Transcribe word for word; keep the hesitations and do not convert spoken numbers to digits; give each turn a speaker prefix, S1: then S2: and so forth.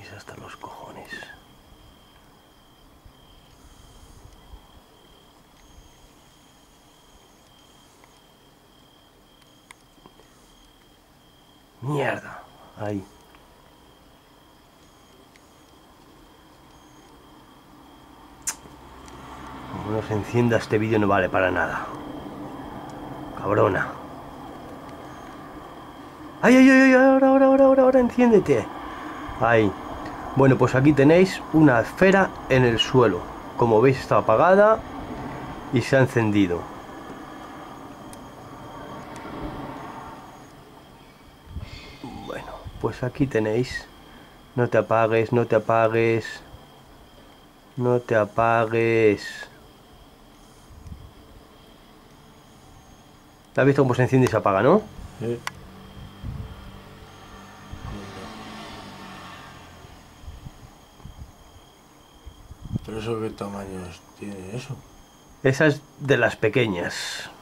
S1: tenéis hasta los cojones. Mierda. Ahí. Como no se encienda este vídeo no vale para nada. Cabrona. ¡Ay, ay, ay! Ahora, ahora, ahora, ahora, ahora, enciéndete. Ahí. Bueno, pues aquí tenéis una esfera en el suelo. Como veis está apagada y se ha encendido. Bueno, pues aquí tenéis. No te apagues, no te apagues. No te apagues. ¿Has visto cómo se enciende y se apaga, no?
S2: Sí. ¿Pero eso qué tamaños tiene eso?
S1: Esa es de las pequeñas.